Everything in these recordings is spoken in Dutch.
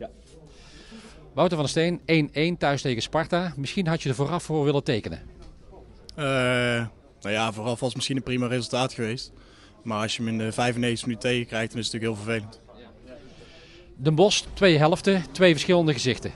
Wouter van der Steen, 1-1 thuis tegen Sparta. Misschien had je er vooraf voor willen tekenen. Nou ja, vooraf was het misschien een prima resultaat geweest. Maar als je hem in de 95 minuten tegenkrijgt, dan is het natuurlijk heel vervelend. Den Bosch, 2 helften, 2 verschillende gezichten.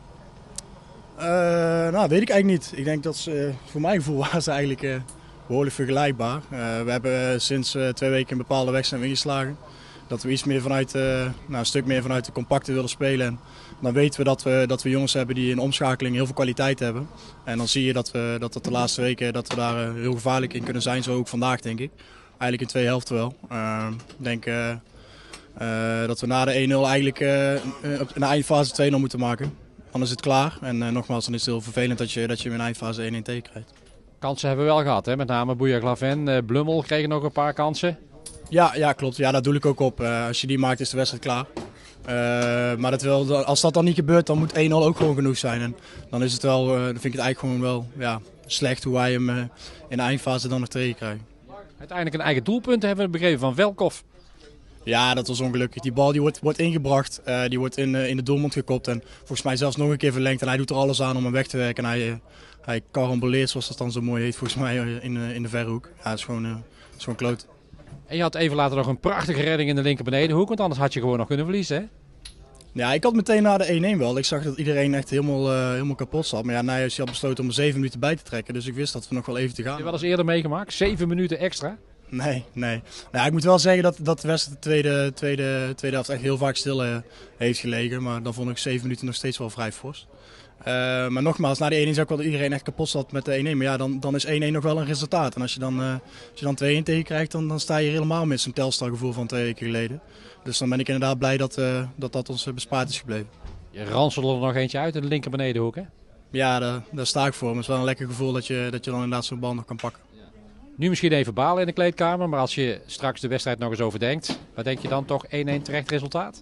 Nou, weet ik eigenlijk niet. Ik denk dat ze, voor mijn gevoel waren ze eigenlijk behoorlijk vergelijkbaar. We hebben sinds 2 weken een bepaalde weg zijn ingeslagen. Dat we iets meer vanuit, een stuk meer vanuit de compacte willen spelen. En dan weten we dat we jongens hebben die in omschakeling heel veel kwaliteit hebben. En dan zie je dat de laatste weken dat we daar heel gevaarlijk in kunnen zijn. Zo ook vandaag, denk ik. Eigenlijk in 2 helften wel. Ik denk dat we na de 1-0 eigenlijk in de eindfase 2-0 moeten maken. Dan is het klaar. En nogmaals, dan is het heel vervelend dat je in de eindfase 1-1 tegenkrijgt. Kansen hebben we wel gehad, hè? Met name Bouya Glaven, Blummel kregen nog een paar kansen. Ja, klopt. Ja, daar doe ik ook op. Als je die maakt, is de wedstrijd klaar. Maar als dat dan niet gebeurt, dan moet 1-0 ook gewoon genoeg zijn. En dan is het wel, dan vind ik het eigenlijk gewoon wel slecht hoe wij hem in de eindfase dan nog tegenkrijgen. Uiteindelijk een eigen doelpunt hebben we begrepen van Velkov. Ja, dat was ongelukkig. Die bal die wordt ingebracht, die wordt in de doelmond gekopt en volgens mij zelfs nog een keer verlengd. En hij doet er alles aan om hem weg te werken. En hij karamboleert, zoals dat dan zo mooi heet, volgens mij in de verre hoek. Ja, dat is gewoon kloot. En je had even later nog een prachtige redding in de linker benedenhoek, want anders had je gewoon nog kunnen verliezen, hè? Ja, ik had meteen na de 1-1 wel. Ik zag dat iedereen echt helemaal kapot zat. Maar ja, Nijhuis had besloten om er 7 minuten bij te trekken. Dus ik wist dat we nog wel even te gaan. Heb je wel eens eerder meegemaakt? 7 minuten extra? Nee. Nou, ik moet wel zeggen dat de wedstrijd de tweede helft echt heel vaak stil heeft gelegen. Maar dan vond ik 7 minuten nog steeds wel vrij fors. Maar nogmaals, na de 1-1 zag ik wel dat iedereen echt kapot zat met de 1-1. Maar ja, dan is 1-1 nog wel een resultaat. En als je dan 2-1 tegenkrijgt, dan sta je helemaal met zo'n Telstar gevoel van 2 weken geleden. Dus dan ben ik inderdaad blij dat ons bespaard is gebleven. Je ranselde er nog eentje uit in de linker benedenhoek, hè? Ja, daar sta ik voor. Maar het is wel een lekker gevoel dat je dan inderdaad zo'n bal nog kan pakken. Nu misschien even balen in de kleedkamer, maar als je straks de wedstrijd nog eens overdenkt, wat denk je dan toch 1-1 terecht resultaat?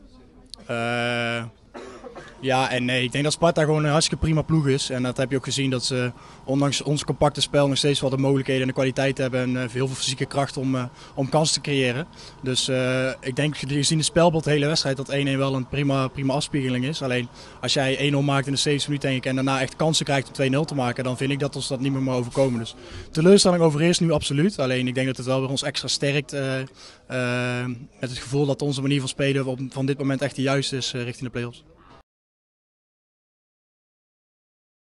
Ja en nee. Ik denk dat Sparta gewoon een hartstikke prima ploeg is. En dat heb je ook gezien dat ze ondanks ons compacte spel nog steeds wel de mogelijkheden en de kwaliteit hebben. En heel veel fysieke kracht om kansen te creëren. Dus ik denk gezien het spelbeeld de hele wedstrijd dat 1-1 wel een prima afspiegeling is. Alleen als jij 1-0 maakt in de 70 minuten denk ik, en daarna echt kansen krijgt om 2-0 te maken. Dan vind ik dat ons dat niet meer mag overkomen. Dus teleurstelling overheerst nu absoluut. Alleen ik denk dat het wel weer ons extra sterkt. Met het gevoel dat onze manier van spelen van dit moment echt de juiste is richting de play-offs.